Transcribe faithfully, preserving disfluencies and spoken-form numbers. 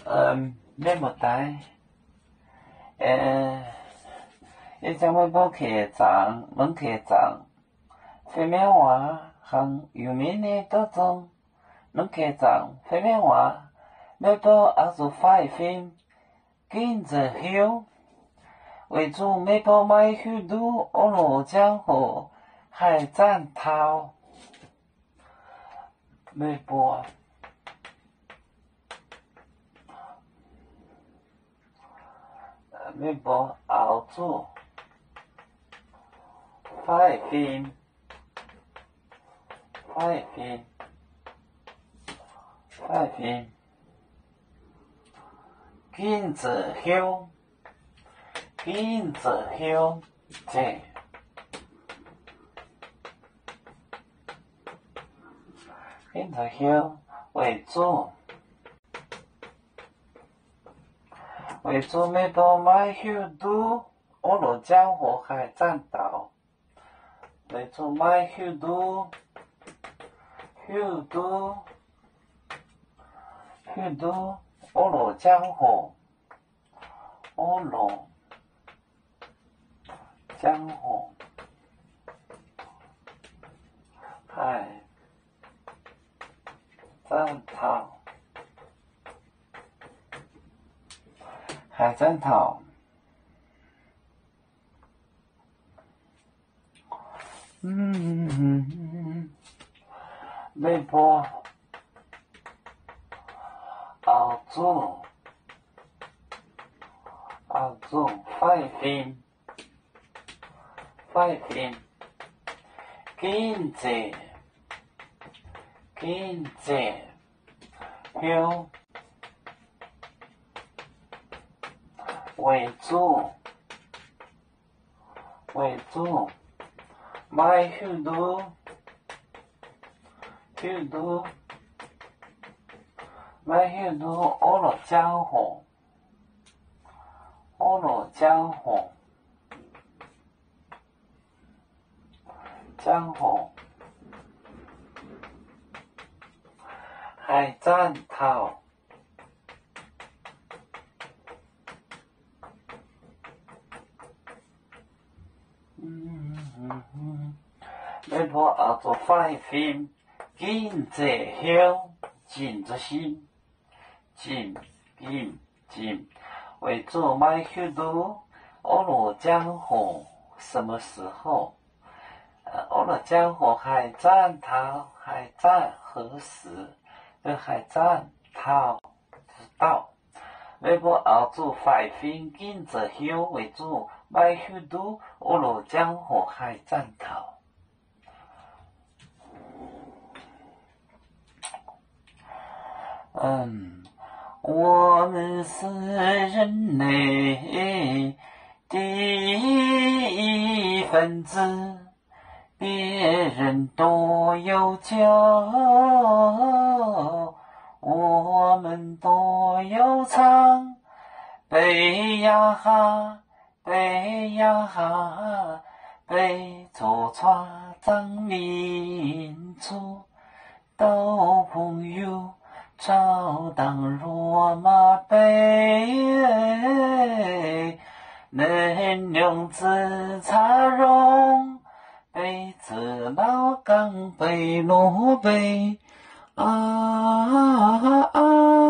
嗯，咩物代？呃，一张微博客长，门客长，非面话行有面的多种，门客长，非面话，微博阿做快fin，跟着后，为主微博买许多欧罗江湖，还战涛，微博。微博熬煮快fin快fin快fin跟着后跟着后这跟着后为主为主微博买许多欧罗江湖海战岛，为主买许多许多许多欧罗江湖欧罗江湖海战岛。海战岛，嗯，微博，澳洲，澳洲快fin，快fin，经济，经济，有。为主，为主，买许多，许多，买许多欧罗江湖，欧罗江湖，江湖，海战涛。微博熬做快fin，跟着后，静着心，静静静，为主买许多欧罗江湖，什么时候？呃，欧罗江湖海战涛，海战何时？这海战涛知道。微博熬做快fin，跟着后，为主买许多欧罗江湖海战涛。嗯，我们是人类的一份子，别人都有家，我们都有仓，背呀哈，背呀哈，背着船长民族，到朋友。朝当罗马杯，能用自茶容，杯子老钢杯罗杯啊啊啊！